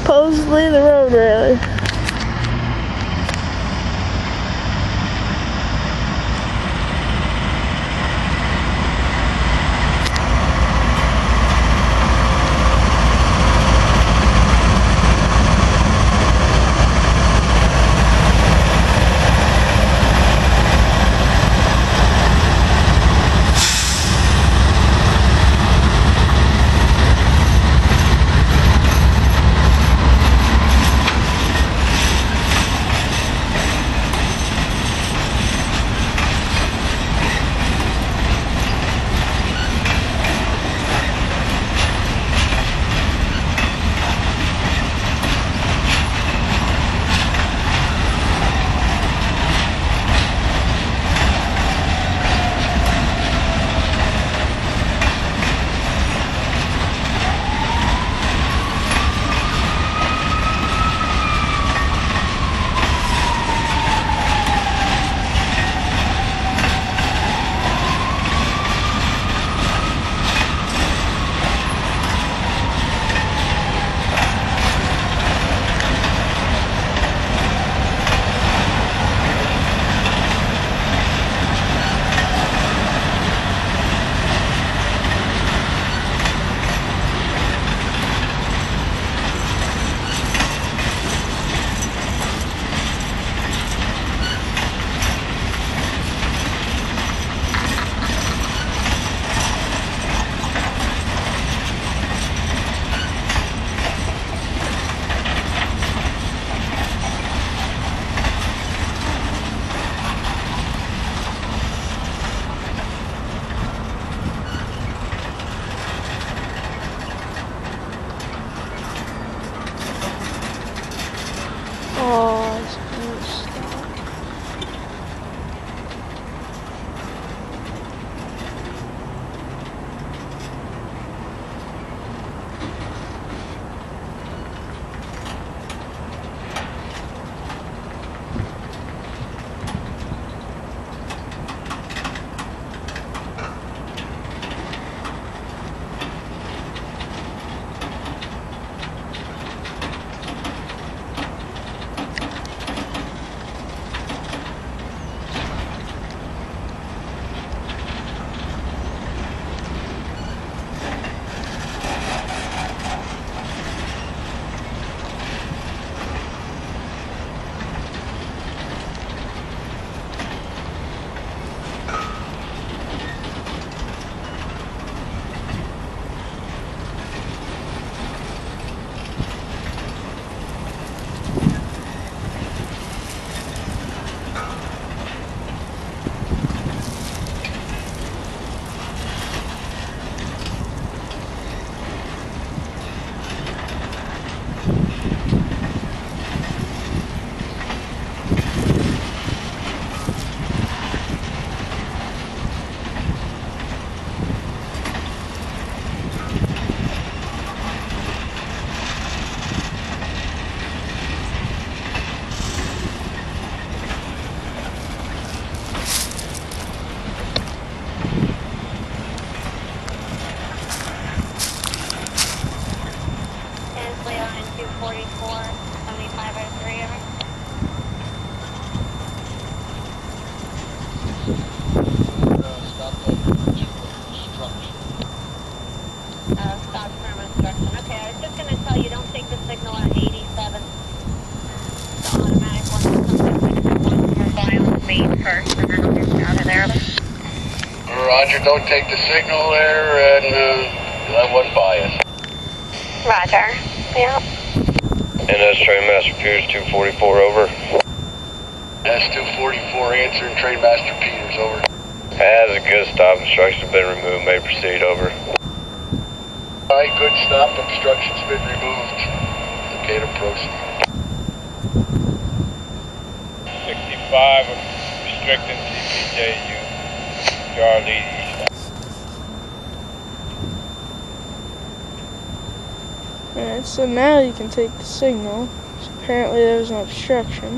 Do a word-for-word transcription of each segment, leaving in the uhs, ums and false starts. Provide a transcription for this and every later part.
supposedly the road railer. Oh, it's gonna stop. two forty-four, seventy-five oh three, over. Uh, stop that construction. Uh, stop from instruction. Okay, I was just going to tell you, don't take the signal at eighty-seven. The automatic one that comes in one more violent main first, and then I'll get you out of there. Roger, don't take the signal there, and uh, that one bias. Roger. Yeah. N S Trainmaster Peters two forty-four, over. S two forty-four answering Trainmaster Peters, over. Has a good stop. Instructions have been removed. May proceed, over. Alright, good stop. Obstruction's been removed. Okay to proceed. sixty-five, restricting T P J U. Charlie East. Alright, so now you can take the signal. So apparently there was an obstruction.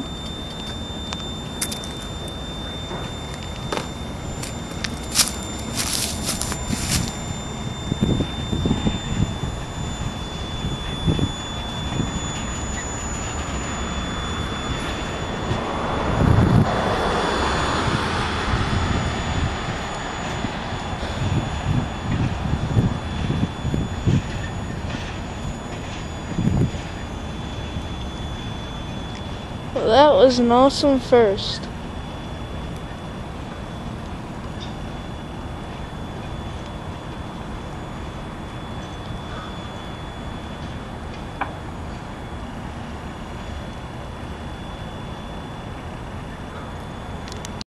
Well, that was an awesome first.